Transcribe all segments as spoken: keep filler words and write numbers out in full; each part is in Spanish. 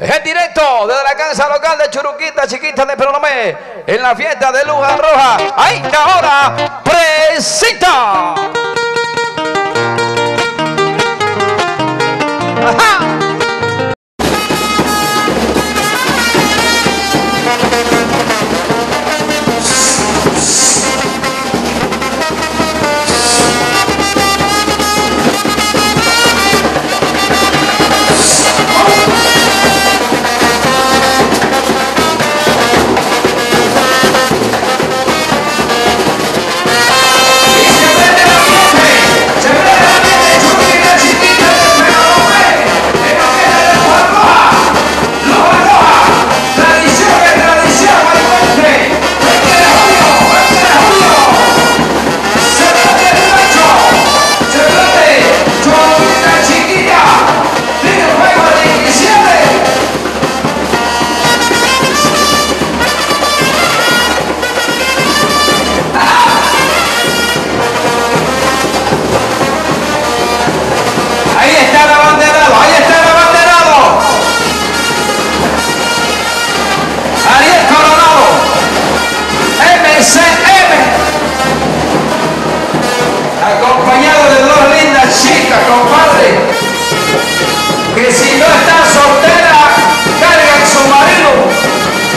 En directo desde la cancha local de Churuquita, Chiquita de Peronomé, en la fiesta de Luja Roja. Ahí está ahora, presenta. Ajá. Acompañado de dos lindas chicas, compadre, que si no están solteras, cargan su marido.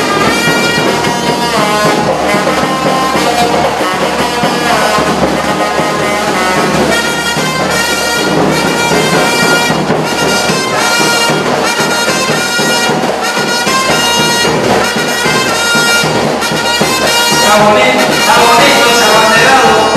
Está bonito, está bonito ese abanderado.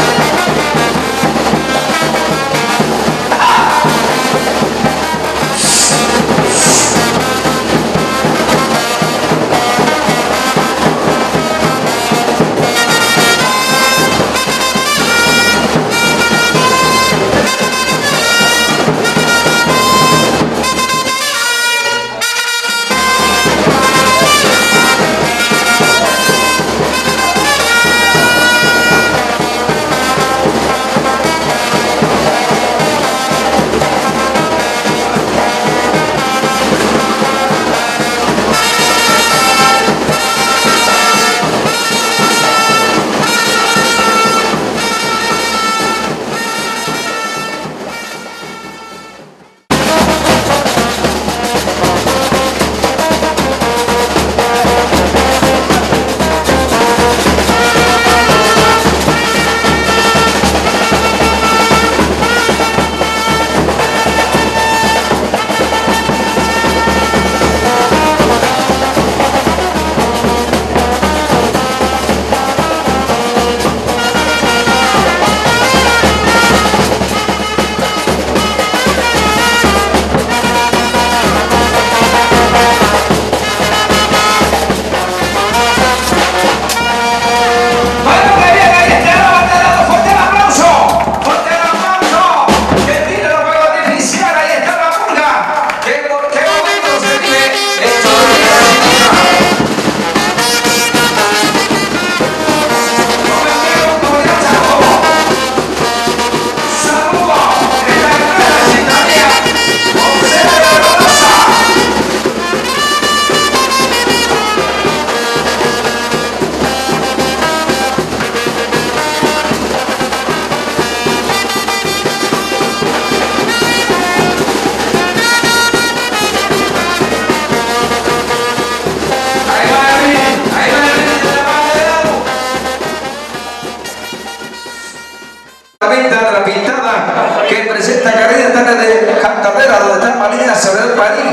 La pintada que presenta carrera de Cantadera, donde está María sobre el París,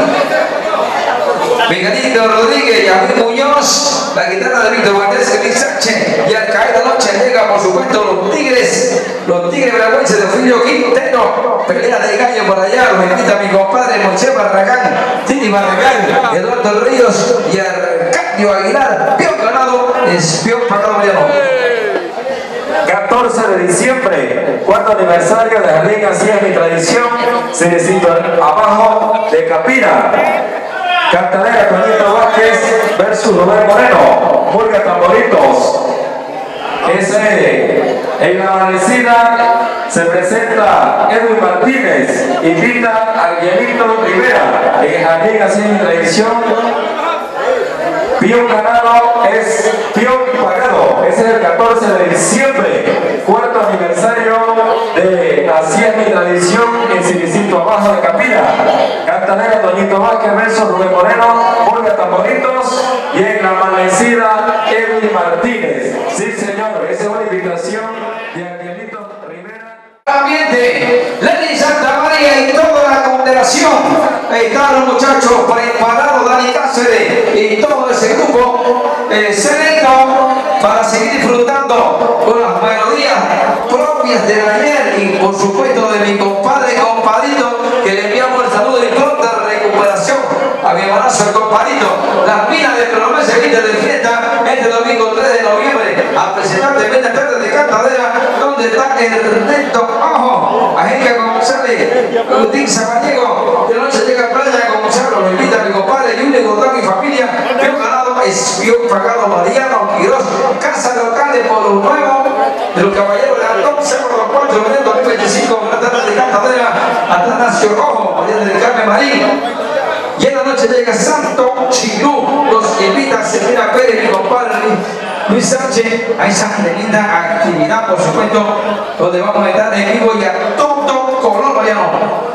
Miguelito Rodríguez y Abel Muñoz, la guitarra de Víctor Valdés, Luis Sánchez, y al caer la noche llega por supuesto los Tigres, los Tigres veragüenses de Ofilio Quintero, pelea de gallo por allá, lo invita mi compadre Moisés Barragán, Titi Barragán, Eduardo Ríos y Arcadio Aguilar, peón ganado, es peón pagado Mariano. catorce de diciembre, cuarto aniversario de Jardín Así es mi tradición, se sitúa abajo de Capira. Cantadera Toñito Vázquez versus Rubén Moreno, Murga Tamboritos. Ese, en la amanecida se presenta Edwin Martínez, invita a Guillermo Rivera, en el jardín así en tradición. Pío Ganado es Pío Pagado, ese es el catorce de diciembre, cuarto aniversario de Así es mi tradición en Silicito Abajo de Capira. Cantanera Toñito Vázquez, verso Rubén Moreno, Olga Tamboritos y en la amanecida Edwin Martínez. Sí señor, esa es una invitación de Angelito Rivera. Ambiente, Lenny Santa María y toda la congregación. Ahí están los muchachos preparados, Dani Cáceres y todo ese grupo eh, selecto para seguir disfrutando con las melodías propias de ayer y por supuesto de mi compadre compadrito, que le enviamos el saludo y pronta recuperación a mi hermanazo el compadrito. Las minas de Promesa se viste de fiesta este domingo tres de noviembre a presentar tremenda tarde de cantadera donde está el reto ojo Angélica González, Agustín Saballego. De noche llega a playa con Gonzalo, lo invita a mi compadre Julio Gordón y familia. Pío Ganado es Pío Pagado Mariano Quiroz, Casa Local de Polo Nuevo de los Caballeros de Antón, sábado cuatro de enero dos mil veinticinco, una tarde de cantadera, Atanasio Ojo, María del Carmen Marín. Y en la noche llega Santo Chirú, los invita a Selena Pérez, mi compadre Luis Sánchez, a esa tremenda actividad, por supuesto, donde vamos a estar en vivo y a todo color, Mariano.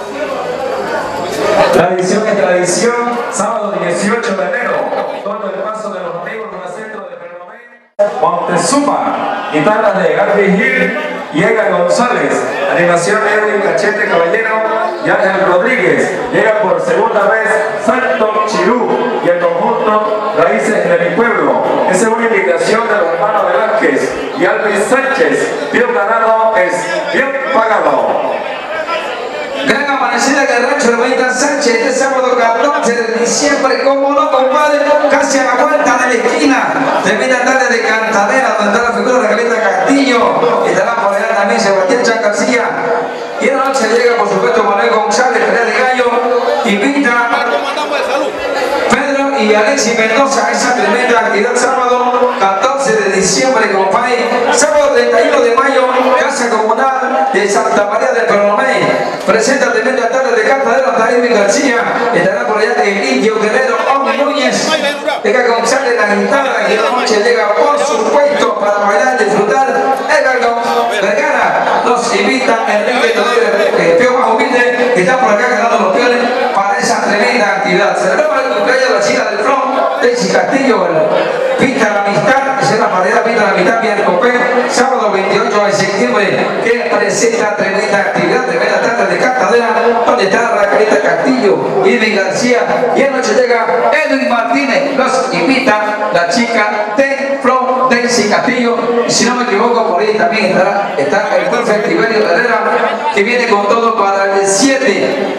Tradición es tradición, sábado dieciocho de enero, todo el paso de los amigos del centro de Pernomé, Montezuma, guitarras de Garby Gil y Edgar González, animación de Edwin Cachete Caballero y Ángel Rodríguez. Llega por segunda vez Santo Chirú y el conjunto Raíces de mi Pueblo. Esa es una invitación de los hermanos Velázquez y Alvis Sánchez. Pío Ganado es Pío Pagado. Gran amanecida en el rancho de Benita Sánchez este sábado catorce de diciembre, como no, compadre, casi a la vuelta de la esquina. Tremenda tarde de cantadera, donde está la figura de Caleta Castillo. Estará por allá también Sebastián Chacarcía. Y en la noche llega, por supuesto, Manuel González, Pelea de Gallo. Invita Pedro y Alexis Mendoza a esa tremenda actividad sábado catorce de diciembre, compadre. Sábado treinta y uno de mayo, Casa Comunal de Santa María del Pernomé. Presenta tremenda tarde de cantadera David García. Estará por allá el Indio Guerrero, Omni Núñez. Llega González la guitarra y en la noche llega, por supuesto, para bailar y disfrutar. Edgar Vergara nos invita Enrique Toledo, el peo más humilde, que está por acá ganando los peones para esa tremenda actividad. Celebramos el cumpleaños de la chica del front, Daisy Castillo, el Pinta la Amistad, es la pared Pinta la Amistad, Pierre Copé, sábado veintiocho de septiembre, que presenta tremenda actividad, tremenda tarde de cantadera, donde está Raquelita Castillo, Irving García, y anoche llega Edwin Martínez, los invita la chica de Flow, Daisy Castillo, y si no me equivoco, por ahí también estará, está el profe Tiberio Herrera, que viene con todo para el siete,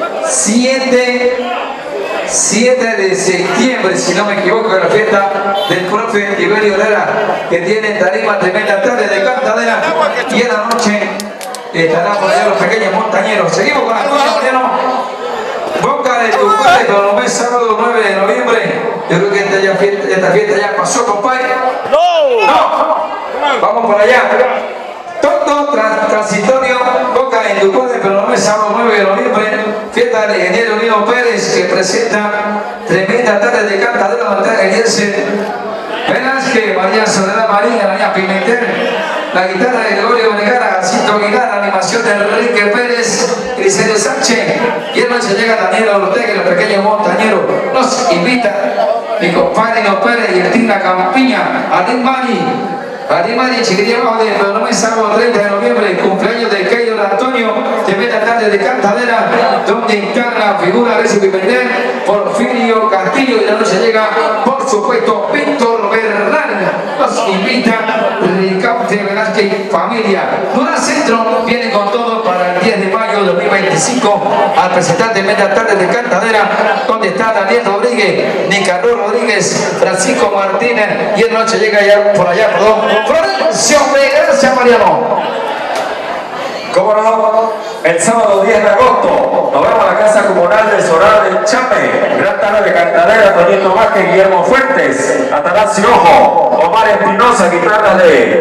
siete de septiembre, si no me equivoco, en la fiesta del profe Tiberio Herrera, que tiene tarima tremenda tarde de cantadera, y en la noche estarán por allá los pequeños montañeros. Seguimos con la cuña, Mariano. Boca de tu padre, Pernomé, sábado nueve de noviembre. Yo creo que esta, ya fiesta, esta fiesta ya pasó, compadre. ¡No! ¡No! Vamos por allá. Todo trans transitorio, Boca de tu padre, Pernomé, sábado nueve de noviembre. Fiesta del ingeniero Nino Pérez, que presenta tremenda tarde de cantadera donde está Eliense Velázquez, María Soledad María, María Pimentel. La guitarra de Gregorio Vergara, Cito Aguilar, animación de Enrique Pérez, Cristiano Sánchez. Y en noche llega Daniel Ortega y los pequeños montañeros. Nos invita mi compadre Nino Pérez y el Tina Campiña, Adín Mari, Adín Mari, chiquilla abajo de Pernomé, sábado treinta de noviembre, cumpleaños de Keylor Antonio, tremenda tarde de cantadera, donde encarna la figura de su Pimentel, Porfirio Castillo. Y la noche llega, por supuesto, Víctor Bernal. Nos invita Ricaute Velázquez familia. Dura Centro viene con todo para el diez de mayo de dos mil veinticinco al presentar tremenda tarde de cantadera, donde está Daniel Rodríguez, Nicardo Rodríguez, Francisco Martínez, y en noche llega ya por allá, perdón, Florencio. Gracias, Mariano. ¿Cómo no? El sábado diez de agosto nos vemos a la Casa Comunal de Soral del Chape. Gran tarde de cantadera, Toñito Vázquez, Guillermo Fuentes, Atanasio Ojo, Omar Espinosa, guitarras de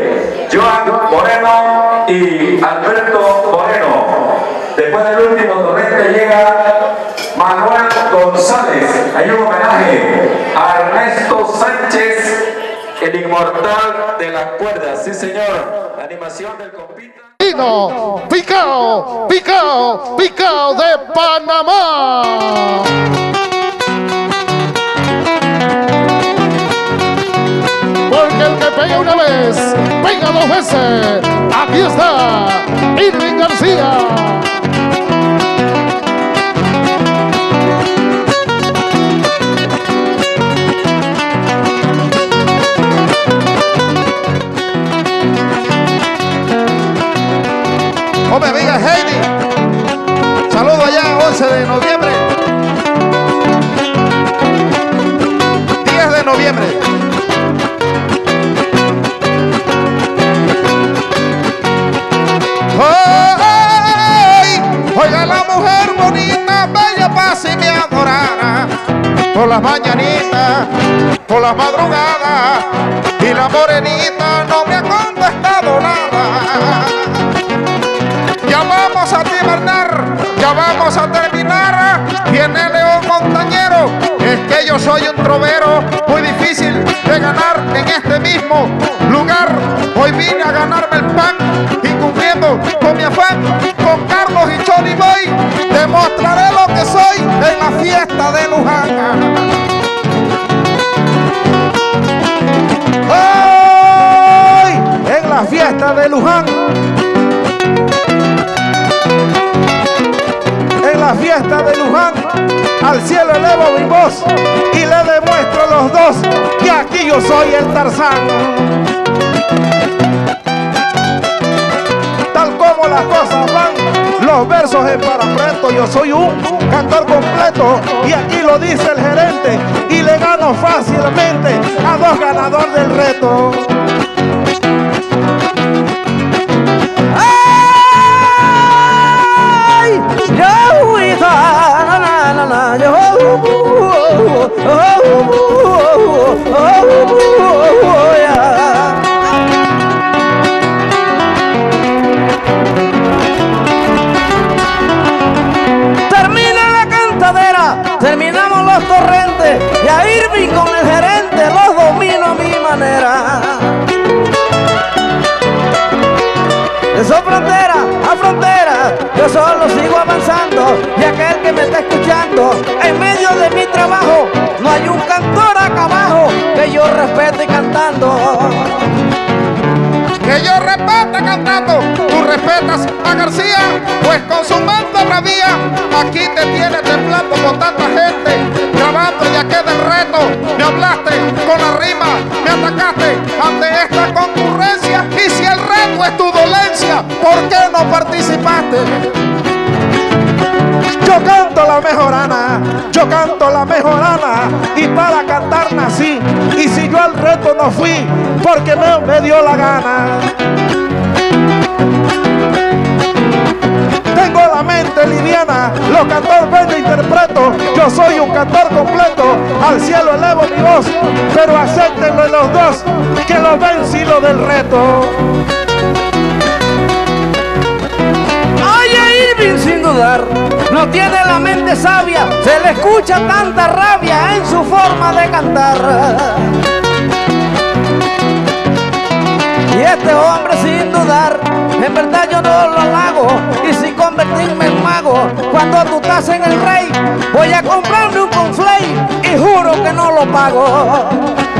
Joan Moreno y Alberto Moreno. Después del último torrente llega Manuel González. Hay un homenaje a Ernesto Sánchez, el inmortal de las cuerdas. Sí, señor. La animación del compita. Picao, Picao, Picao, Picao de Panamá. Porque el que pega una vez, pega dos veces. Aquí está Irving García. Oh, mi amiga Heidi, saludo allá, once de noviembre, diez de noviembre. ¡Ay! Oiga, la mujer bonita, bella, paz y me adorara, por las mañanitas, por las madrugadas, y la morenita no me ha contestado nada. Ya vamos a tabernar, ya vamos a terminar. Viene León Montañero, es que yo soy un trovero muy difícil de ganar en este mismo lugar. Hoy vine a ganarme el pan y cumpliendo con mi afán, con Carlos y Choli Boy, demostraré lo que soy en la fiesta de Luján. Hoy en la fiesta de Luján, la fiesta de Luján, al cielo elevo mi voz y le demuestro a los dos que aquí yo soy el Tarzán. Tal como las cosas van, los versos en parapreto, yo soy un cantor completo y aquí lo dice el gerente y le gano fácilmente a dos ganadores del reto. Termina la cantadera, terminamos los torrentes y a Irving con el gerente los domino a mi manera. De su frontera a frontera, yo solo sigo avanzando y aquel que me está escuchando, en medio de mi trabajo, no hay un cantor acá abajo que yo respete cantando. Que yo respete cantando, tú respetas a García, pues con su mando bravía, aquí te tienes temblando con tanta gente, grabando ya queda el reto, me hablaste con la rima, me atacaste ante esta concurrencia, y si el reto es tu dolencia, ¿por qué no participaste? Yo canto la mejorana, yo canto la mejorana, y para cantar nací, y si yo al reto no fui, porque me, me dio la gana. Tengo la mente liviana, los cantores vengo interpreto, yo soy un cantor completo, al cielo elevo mi voz, pero acéptenlo en los dos, que lo vencí lo del reto. Irving sin dudar, no tiene la mente sabia, se le escucha tanta rabia en su forma de cantar. Y este hombre sin dudar, en verdad yo no lo halago, y sin convertirme en mago, cuando tú estás en el rey, voy a comprarme un conflay y juro que no lo pago.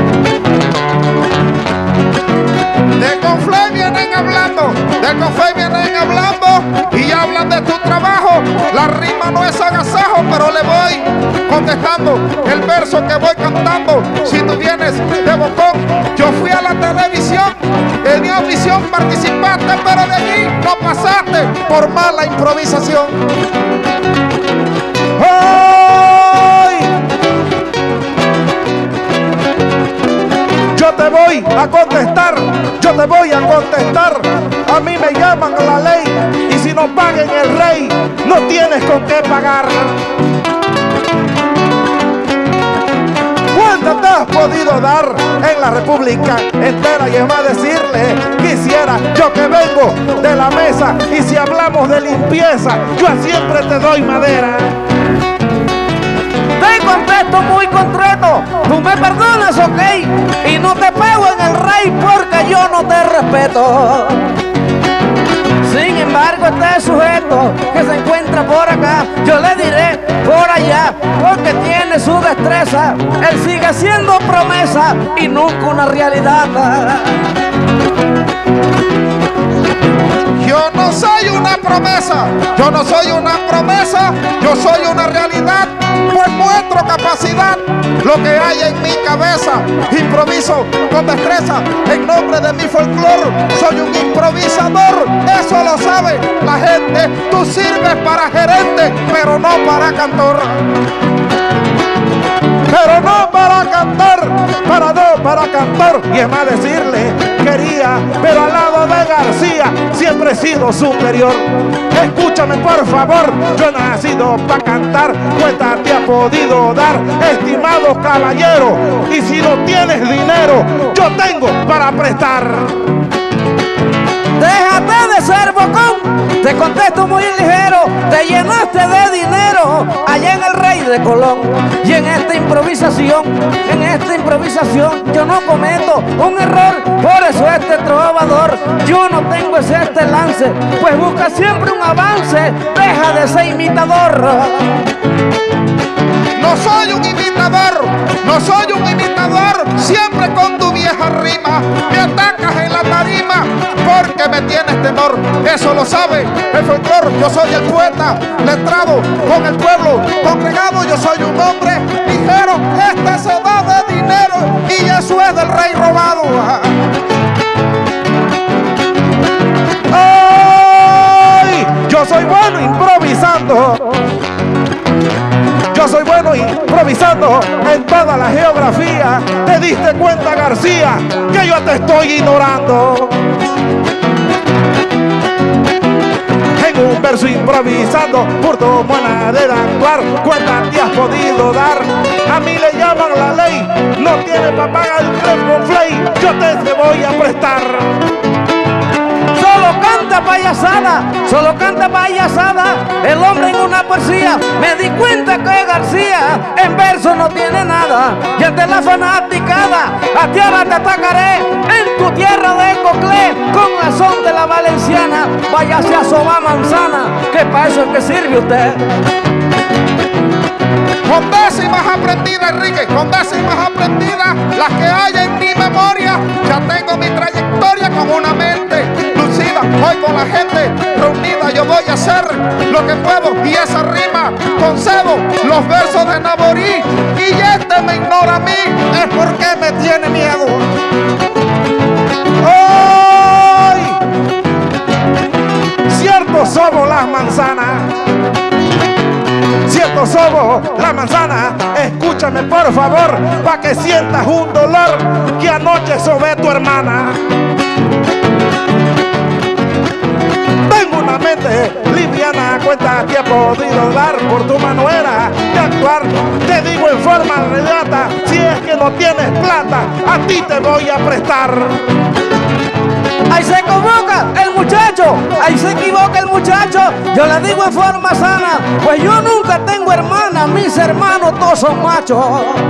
De conflay vienen hablando, de conflay vienen hablando y hablan de tu trabajo. La rima no es agasajo, pero le voy contestando el verso que voy cantando. Si tú vienes de Bocón, yo fui a la televisión, tenía visión, participaste, pero de allí no pasaste por mala improvisación. ¡Hoy! Yo te voy a contestar, yo te voy a contestar. A mí me llaman a la ley y si no paguen el rey, no tienes con qué pagar. ¡Cuéntate! has podido dar en la República entera. Y es más decirle, quisiera yo que vengo de la mesa, y si hablamos de limpieza, yo siempre te doy madera. Te contesto muy concreto, tú me perdonas, ok, y no te pego en el rey porque yo no te respeto. Sin embargo, este sujeto que se encuentra por acá, yo le diré por allá, porque tiene su destreza. Él sigue siendo promesa y nunca una realidad. Yo no soy una promesa, yo no soy una promesa, yo soy una realidad, pues muestro capacidad, lo que hay en mi cabeza, improviso con destreza, en nombre de mi folclor, soy un improvisador, eso lo sabe la gente, tú sirves para gerente, pero no para cantor. Pero no para cantar, para no para cantar. Y es más decirle, quería, pero al lado de García siempre he sido superior. Escúchame por favor, yo he nacido para cantar, cuenta te ha podido dar, estimado caballero. Y si no tienes dinero, yo tengo para prestar. Déjate de ser bocón, te contesto muy ligero, te llenaste de dinero allá en el Rey de Colón. Y en esta improvisación, en esta improvisación yo no cometo un error, por eso este trovador, yo no tengo ese este lance, pues busca siempre un avance, deja de ser imitador. No soy un imitador, no soy un imitador, siempre con tu vieja rima me atacas en la tarima porque me tienes temor, eso lo sabe el folclor. Yo soy el poeta letrado con el pueblo congregado, yo soy un hombre ligero, este se da de dinero y eso es del rey robado. ¡Ay! Yo soy bueno improvisando. Yo soy bueno improvisando en toda la geografía. ¿Te diste cuenta, García, que yo te estoy ignorando? En un verso improvisando, por tu manera de actuar, cuenta te has podido dar. A mí le llaman la ley, no tiene para pagar el crep con flay, yo te, te voy a prestar. Solo canta payasada, solo canta payasada, el hombre en una poesía. Me di cuenta que García en verso no tiene nada. Y ante la fanaticada, a ti ahora te atacaré en tu tierra de Coclé, con la son de la valenciana. Váyase a soba manzana, que para eso es que sirve usted. Con décimas aprendidas, Enrique, con décimas aprendidas, las que hay en mi memoria. Ya tengo mi trayectoria con una mente lucida. Hoy con la gente reunida yo voy a hacer lo que puedo. Y esa rima concedo los versos de Naborí. Y este me ignora a mí, es porque me tiene miedo. ¡Ay! Cierto somos las manzanas, cierto somos la manzana. Escúchame por favor, pa' que sientas un dolor que anoche sobre tu hermana. Tengo una mente liviana, cuenta que he podido dar por tu manera de actuar. Te digo en forma relata, si es que no tienes plata, a ti te voy a prestar. Ahí se equivoca el muchacho, ahí se equivoca el muchacho. Yo le digo en forma sana, pues yo nunca tengo hermana, mis hermanos todos son machos.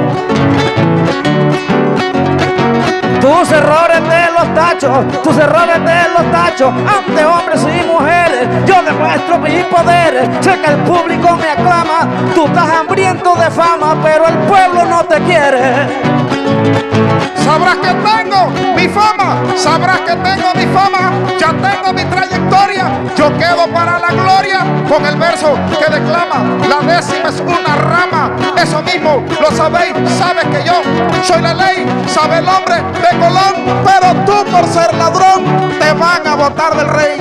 Tus errores te los tachos, tus errores te los tachos. Ante hombres y mujeres, yo demuestro mis poderes. Sé que el público me aclama, tú estás hambriento de fama, pero el pueblo no te quiere. Sabrás que tengo mi fama, sabrás que tengo mi fama, ya tengo mi trayectoria, yo quedo para la gloria con el verso que declama. La décima es una rama, eso mismo lo sabéis, sabes que yo soy la ley, sabe el hombre de Colón, pero tú por ser ladrón te van a botar del rey.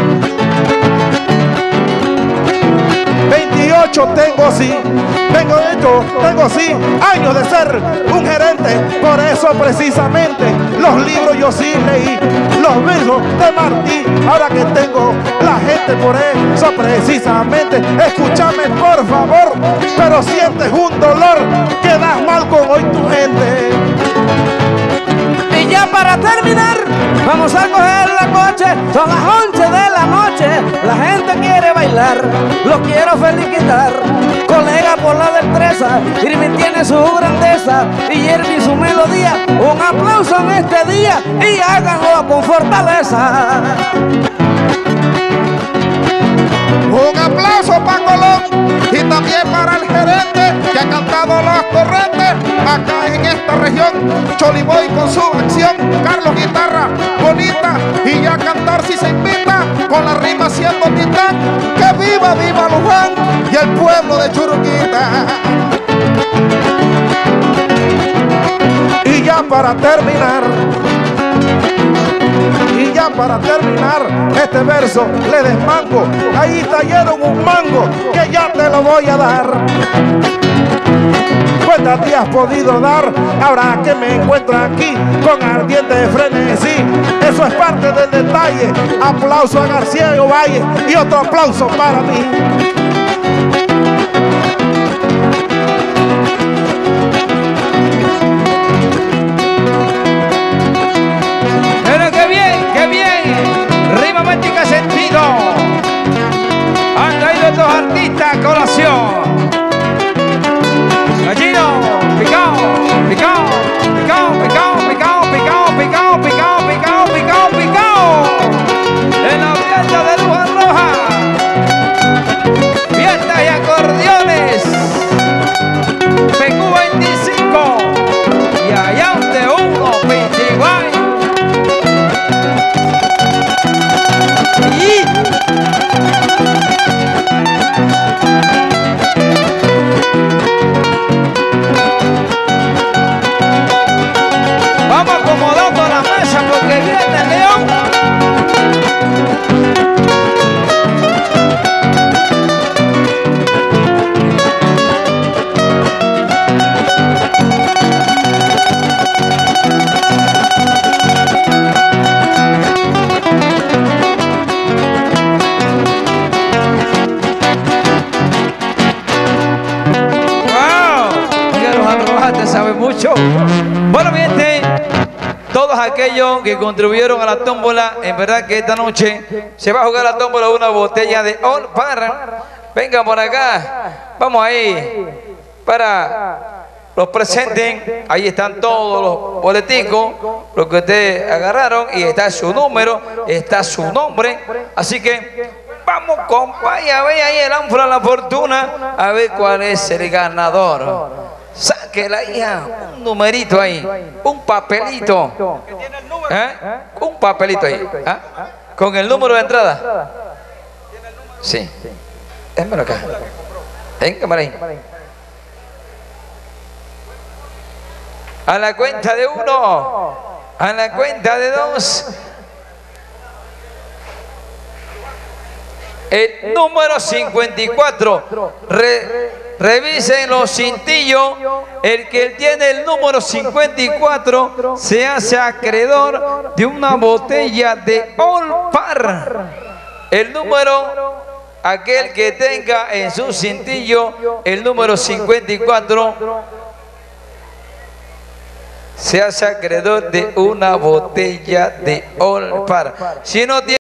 veintiocho tengo sí, tengo hecho, tengo sí, años de ser un gerente, por eso precisamente los libros yo sí leí, los versos de Martí, ahora que tengo la gente por eso precisamente, escúchame por favor, pero sientes un dolor, quedas mal con hoy tu gente. para terminar, vamos a coger la coche, son las once de la noche, la gente quiere bailar, los quiero felicitar, colega por la destreza, Irving tiene su grandeza y Irving su melodía, un aplauso en este día y háganlo con fortaleza. Un aplauso para Colón y también para el gerente que ha cantado las corrientes acá en esta región. Choliboy con su acción, Carlos guitarra bonita y ya a cantar si se invita con la rima siendo titán. Que viva, viva Luján y el pueblo de Churuquita. Y ya para terminar, y ya para terminar este verso le desmango. Ahí tallaron un mango que ya te lo voy a dar. ¿Cuántas te has podido dar ahora que me encuentro aquí con ardiente frenesí? Eso es parte del detalle. Aplauso a García Ovalle y otro aplauso para mí. Sentido han traído estos artistas a colación. Gallino, picao, picao, picao, picao, picao, picao, picao, picao, picao, picao, picao. En la fiesta de Luján Roja, fiestas y acordeones, P Q veinticinco y allá de uno, Pichiguay. Vamos acomodando la mesa porque viene el león. Sabe mucho. Bueno, mi gente, todos aquellos que contribuyeron a la tómbola, en verdad que esta noche se va a jugar la tómbola una botella de Old Parr. Vengan por acá, vamos ahí para los presenten. Ahí están todos los boleticos, los que ustedes agarraron, y está su número, está su nombre. Así que vamos, compadre, a ver ahí el ánfora la fortuna, a ver cuál es el ganador. Sáquela ya, un numerito ahí, un papelito. ¿Eh? Un papelito ahí. ¿Ah? Con el número de entrada. Sí. Démelo acá. Venga, Marín. A la cuenta de uno, a la cuenta de dos. El número cincuenta y cuatro. Re, revisen los cintillos. El que tiene el número cincuenta y cuatro se hace acreedor de una botella de Old Parr. El número, aquel que tenga en su cintillo el número cincuenta y cuatro, se hace acreedor de una botella de Old Parr. Si no tiene